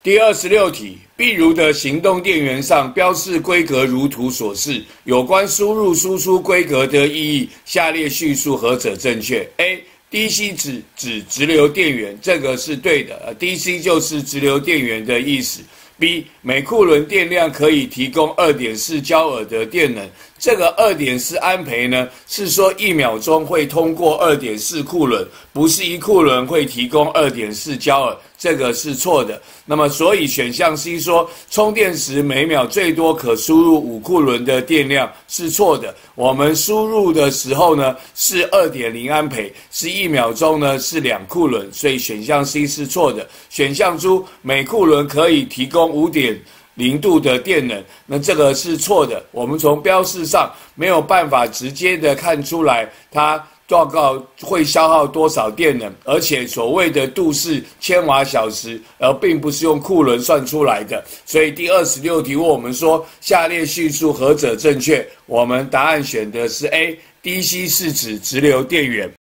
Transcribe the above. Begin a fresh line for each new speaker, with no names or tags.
第26题，壁炉的行动电源上标示规格如图所示，有关输入输出规格的意义，下列叙述何者正确 ？A.DC 指直流电源，这个是对的，DC 就是直流电源的意思。B. 每库仑电量可以提供 2.4 焦耳的电能，这个 2.4 安培呢，是说1秒钟会通过 2.4 库仑，不是1库仑会提供 2.4 焦耳，这个是错的。那么所以选项 C 说充电时每秒最多可输入5库仑的电量是错的。我们输入的时候呢是 2.0 安培，是1秒钟呢是2库仑，所以选项 C 是错的。选项 D 每库仑可以提供 5.0 度的电能，那这个是错的。我们从标示上没有办法直接的看出来它报告会消耗多少电能，而且所谓的度是千瓦小时，而并不是用库仑算出来的。所以第26题问我们说下列叙述何者正确？我们答案选的是 A，DC 是指直流电源。